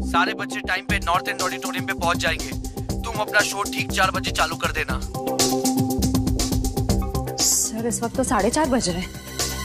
सारे बच्चे टाइम पे नॉर्थ एंड ऑडिटोरियम पे पहुंच जाएंगे। तुम अपना शो ठीक 4 बजे चालू कर देना। सर इस वक्त तो 4:30 बज रहे हैं।